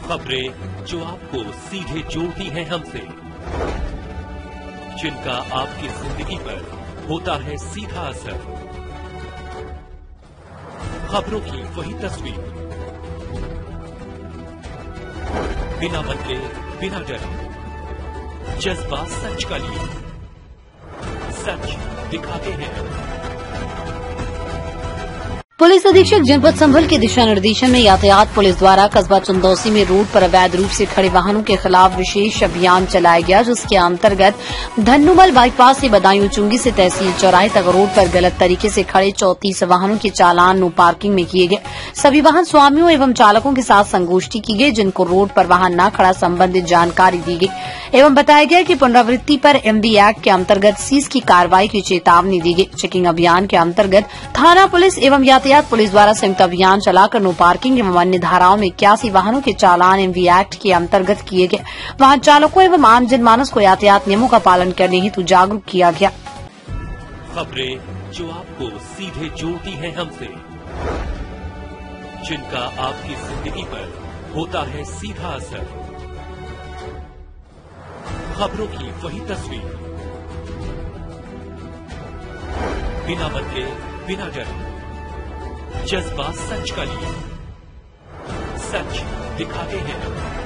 खबरें जो आपको सीधे जोड़ती हैं हमसे, जिनका आपकी जिंदगी पर होता है सीधा असर। खबरों की वही तस्वीर, बिना बदले बिना डरे, जज्बा सच का लिए, सच दिखाते हैं। पुलिस अधीक्षक जनपद संभल के दिशा निर्देशन में यातायात पुलिस द्वारा कस्बा चंदौसी में रोड पर अवैध रूप से खड़े वाहनों के खिलाफ विशेष अभियान चलाया गया, जिसके अंतर्गत धन्नुमल बाईपास से बदायूं चुंगी से तहसील चौराहे तक रोड पर गलत तरीके से खड़े 34 वाहनों के चालान नो पार्किंग में किए गए। सभी वाहन स्वामियों एवं चालकों के साथ संगोष्ठी की गई, जिनको रोड पर वाहन न खड़ा संबंधित जानकारी दी गई एवं बताया गया कि पुनरावृत्ति पर MV एक्ट के अंतर्गत सीज की कार्रवाई की चेतावनी दी गई। चेकिंग अभियान के अंतर्गत थाना पुलिस एवं यातायात पुलिस द्वारा संयुक्त अभियान चलाकर नो पार्किंग एवं अन्य धाराओं में 81 वाहनों के चालान MV एक्ट के अंतर्गत किए गए। वाहन चालकों एवं आम जनमानस को यातायात नियमों का पालन करने हेतु जागरूक किया गया। खबरें जो आपको सीधे जोड़ती हैं हमसे, जिनका आपकी जिंदगी पर होता है सीधा असर। खबरों की वही तस्वीर, बिना बदले बिना डरे, जज्बा सच का लिए, सच दिखाते हैं।